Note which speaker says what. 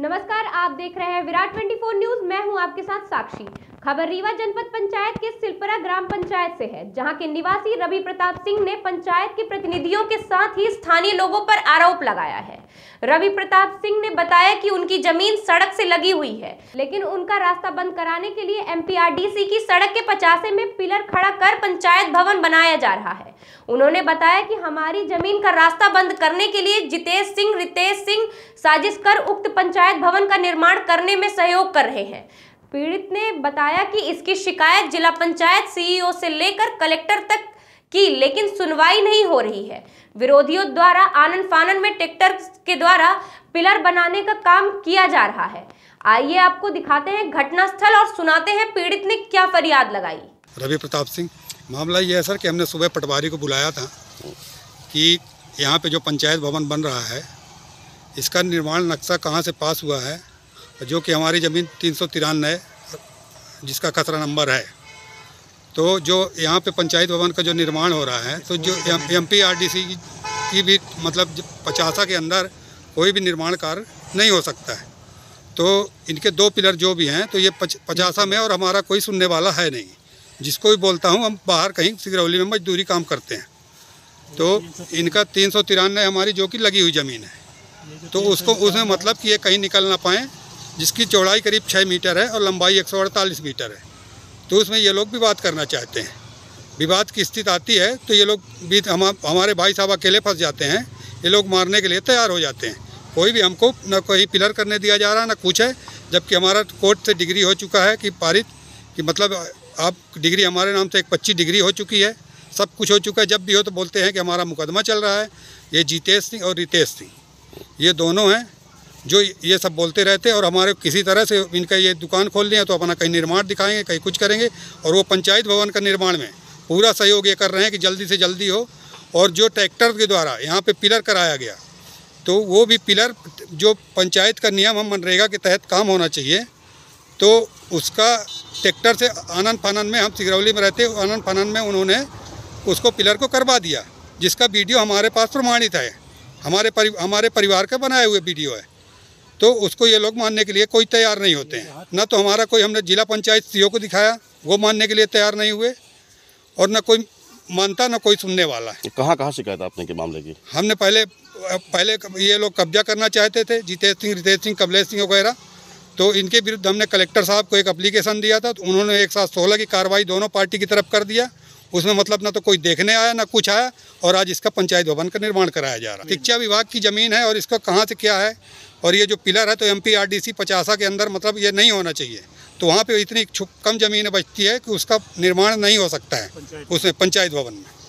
Speaker 1: नमस्कार, आप देख रहे हैं विराट 24 न्यूज। मैं हूं आपके साथ साक्षी। खबर रीवा जनपद पंचायत के सिलपरा ग्राम पंचायत से है, जहां के निवासी रवि प्रताप सिंह ने पंचायत के प्रतिनिधियों के साथ ही स्थानीय लोगों पर आरोप लगाया है। रवि प्रताप सिंह ने बताया कि उनकी जमीन सड़क से लगी हुई है, लेकिन उनका रास्ता बंद कराने के लिए एमपीआरडीसी की सड़क के 50 में पिलर खड़ा कर पंचायत भवन बनाया जा रहा है। उन्होंने बताया कि हमारी जमीन का रास्ता बंद करने के लिए रितेश सिंह साजिश कर उक्त पंचायत भवन का निर्माण करने में सहयोग कर रहे हैं। पीड़ित ने बताया कि इसकी शिकायत जिला पंचायत सीईओ से लेकर कलेक्टर तक की, लेकिन सुनवाई नहीं हो रही है। विरोधियों द्वारा आनन फानन में ट्रैक्टर के द्वारा पिलर बनाने का काम किया जा रहा है। आइए आपको दिखाते हैं घटनास्थल और सुनाते हैं पीड़ित ने क्या फरियाद लगाई।
Speaker 2: रवि प्रताप सिंह, मामला ये है सर कि हमने सुबह पटवारी को बुलाया था कि यहाँ पे जो पंचायत भवन बन रहा है, इसका निर्माण नक्शा कहाँ से पास हुआ है, जो कि हमारी ज़मीन 393 जिसका खसरा नंबर है। तो जो यहाँ पे पंचायत भवन का जो निर्माण हो रहा है, तो जो एमपीआरडीसी की भी मतलब 50 के अंदर कोई भी निर्माण कार्य नहीं हो सकता है। तो इनके 2 पिलर जो भी हैं, तो ये 50 में, और हमारा कोई सुनने वाला है नहीं। जिसको भी बोलता हूँ, हम बाहर कहीं सिगरौली में मजदूरी काम करते हैं। तो इनका 393 हमारी जो कि लगी हुई ज़मीन है, तो उसको उसमें मतलब कि ये कहीं निकल ना पाएँ, जिसकी चौड़ाई करीब 6 मीटर है और लंबाई 148 मीटर है। तो उसमें ये लोग विवाद करना चाहते हैं। विवाद की स्थिति आती है तो ये लोग भी हमारे भाई साहब अकेले फंस जाते हैं। ये लोग मारने के लिए तैयार हो जाते हैं। कोई भी हमको न कोई पिलर करने दिया जा रहा, ना कुछ है, जबकि हमारा कोर्ट से डिग्री हो चुका है कि पारित कि मतलब आप डिग्री हमारे नाम से एक 25 डिग्री हो चुकी है, सब कुछ हो चुका है। जब भी हो तो बोलते हैं कि हमारा मुकदमा चल रहा है। ये जितेश सिंह और रितेश सिंह, ये दोनों हैं जो ये सब बोलते रहते हैं। और हमारे किसी तरह से इनका ये दुकान खोल लिया तो अपना कहीं निर्माण दिखाएंगे, कहीं कुछ करेंगे। और वो पंचायत भवन का निर्माण में पूरा सहयोग ये कर रहे हैं कि जल्दी से जल्दी हो। और जो ट्रैक्टर के द्वारा यहाँ पे पिलर कराया गया, तो वो भी पिलर जो पंचायत का नियम हम मनरेगा के तहत काम होना चाहिए, तो उसका ट्रैक्टर से आनन फानन में, हम सिगरौली में रहते, आनन फानन में उन्होंने उसको पिलर को करवा दिया, जिसका वीडियो हमारे पास प्रमाणित है। हमारे परिवार का बनाए हुए वीडियो है। तो उसको ये लोग मानने के लिए कोई तैयार नहीं होते हैं। ना तो हमारा कोई, हमने जिला पंचायत सीईओ को दिखाया, वो मानने के लिए तैयार नहीं हुए, और ना कोई मानता, ना कोई सुनने वाला है।
Speaker 3: कहाँ शिकायत आपने के मामले की?
Speaker 2: हमने पहले ये लोग कब्जा करना चाहते थे, जितेश सिंह, रितेश सिंह, कमलेश सिंह वगैरह। तो इनके विरुद्ध हमने कलेक्टर साहब को एक एप्लीकेशन दिया था, तो उन्होंने एक साथ 16 की कार्रवाई दोनों पार्टी की तरफ कर दिया। उसमें मतलब ना तो कोई देखने आया, ना कुछ आया, और आज इसका पंचायत भवन का निर्माण कराया जा रहा है। शिक्षा विभाग की ज़मीन है और इसका कहाँ से क्या है। और ये जो पिलर है तो एमपीआरडीसी 50 के अंदर मतलब ये नहीं होना चाहिए। तो वहाँ पे इतनी कम ज़मीन बचती है कि उसका निर्माण नहीं हो सकता है उसमें पंचायत भवन में।